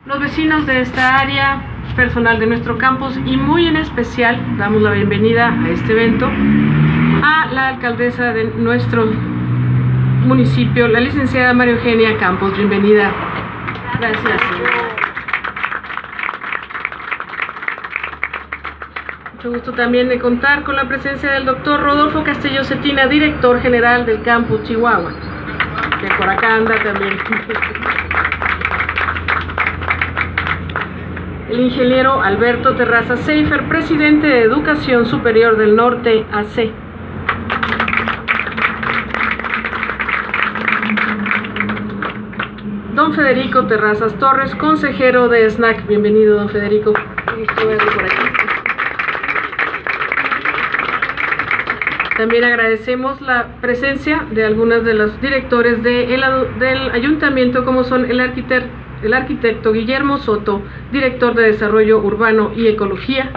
Los vecinos de esta área, personal de nuestro campus y muy en especial damos la bienvenida a este evento a la alcaldesa de nuestro municipio, la licenciada María Eugenia Campos. Bienvenida. Gracias. Mucho gusto también de contar con la presencia del doctor Rodolfo Castillo Cetina, director general del campus Chihuahua, que por acá anda también. El ingeniero Alberto Terrazas Seifer, presidente de Educación Superior del Norte, AC. Don Federico Terrazas Torres, consejero de SNAC. Bienvenido, don Federico. Por aquí. También agradecemos la presencia de algunos de los directores del ayuntamiento, como son el arquitecto Guillermo Soto, director de Desarrollo Urbano y Ecología,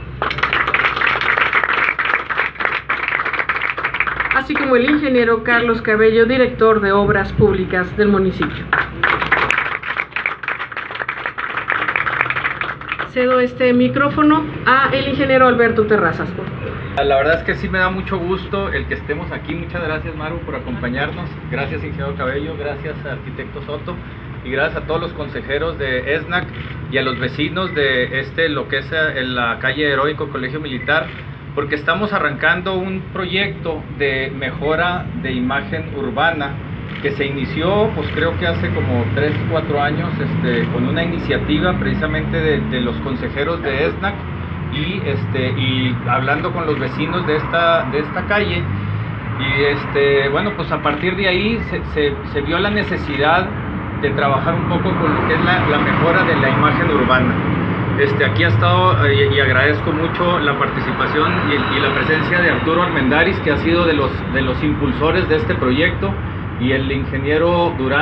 así como el ingeniero Carlos Cabello, director de Obras Públicas del municipio. Cedo este micrófono a el ingeniero Alberto Terrazas. La verdad es que sí me da mucho gusto el que estemos aquí. Muchas gracias, Maru, por acompañarnos. Gracias, ingeniero Cabello, gracias, arquitecto Soto, y gracias a todos los consejeros de ESNAC y a los vecinos de lo que es en la calle Heroico Colegio Militar, porque estamos arrancando un proyecto de mejora de imagen urbana que se inició, pues creo que hace como 3 o 4 años, con una iniciativa precisamente de los consejeros de ESNAC y hablando con los vecinos de esta calle, y bueno, pues a partir de ahí se vio la necesidad de trabajar un poco con lo que es la mejora de la imagen urbana. Aquí ha estado, y agradezco mucho la participación y la presencia de Arturo Armendáriz, que ha sido de los impulsores de este proyecto, y el ingeniero Durán.